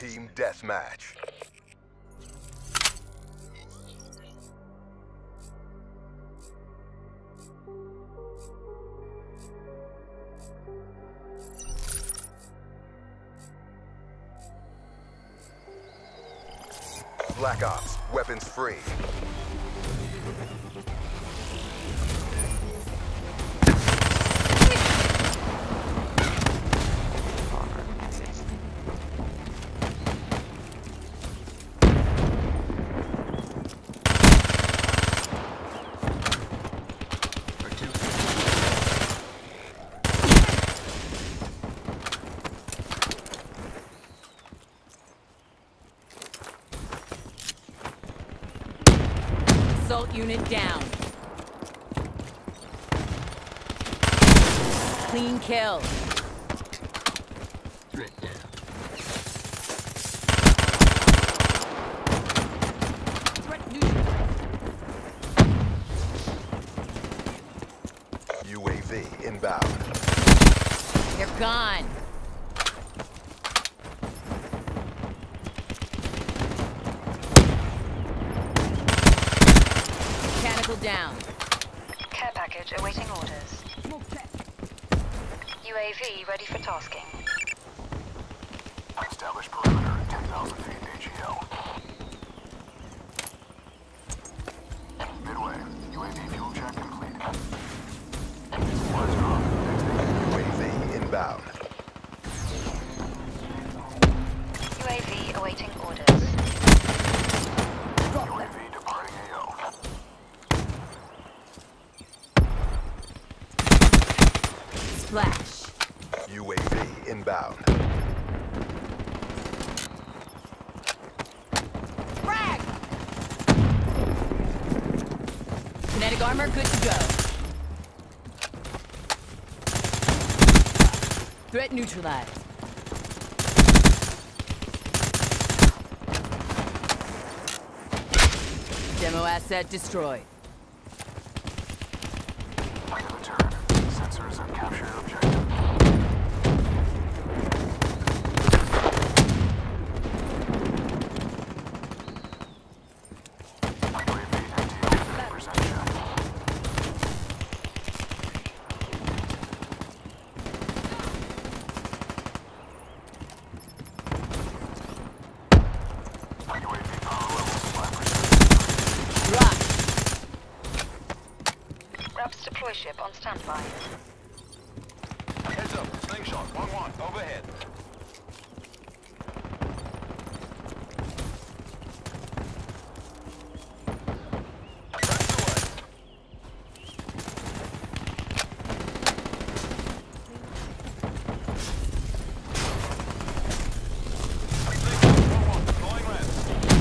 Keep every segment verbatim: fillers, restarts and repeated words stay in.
Team Deathmatch. Black Ops, weapons free. Assault unit down. Clean kill. Threat down. Threat neutral. U A V inbound. They're gone. Mechanical down. Care package awaiting orders. U A V ready for tasking. Establish perimeter at ten thousand feet A G L. Midway. U A V fuel check complete. Supplies drop. U A V inbound. U A V awaiting orders. U A V departing A O. Splash. U A V inbound. Frag! Kinetic armor good to go. Threat neutralized. Demo asset destroyed. End of the turn. Sensors have captured objective. U A V N T O fifty percent check. U A V power levels five percent. Rock. Raps deploy ship on standby. Heads up, slingshot, one one, overhead. That's the way. Slingshot, one one, deploying ramps.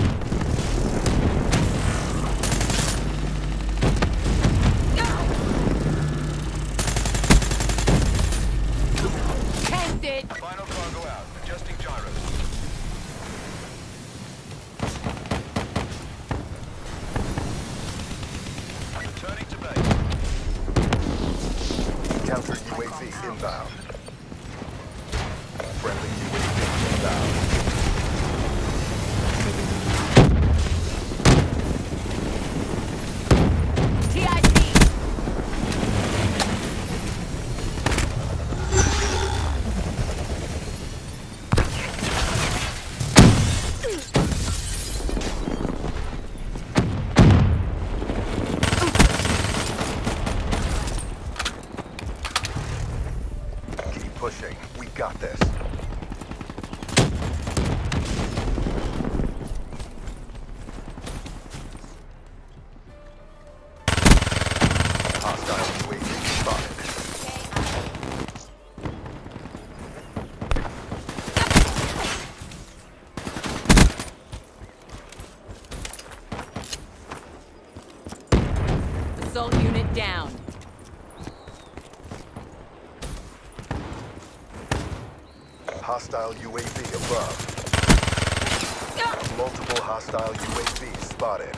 Tanked it. Final cargo out, adjusting gyros. Returning to base. Counter U A V inbound. Friendly U A V inbound. T I C. Keep pushing. We got this. Hostile U A V spotted. Assault unit down. Hostile U A V above. Multiple hostile U A Vs spotted.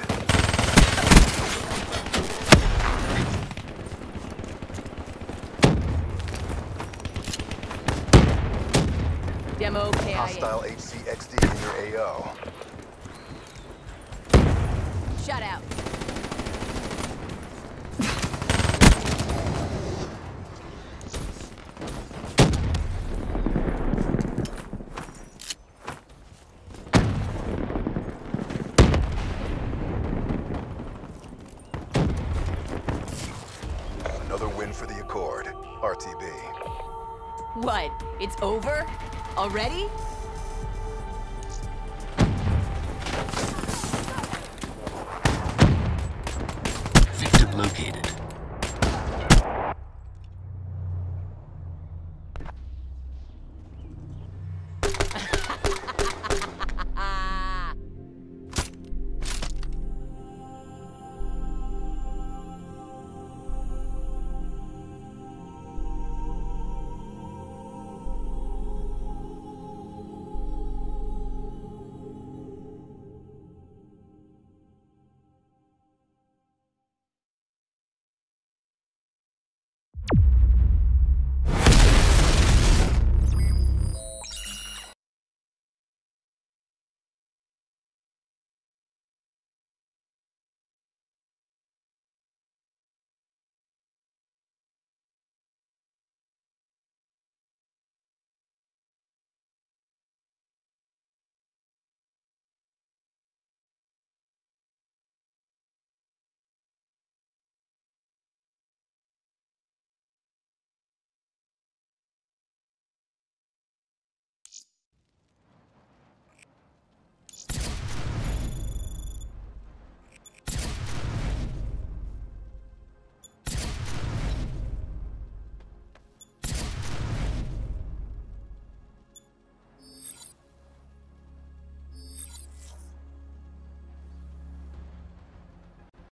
Demo K I A. Hostile H C X D A O. Shut out. Another win for the Accord. R T B. What? It's over? Already?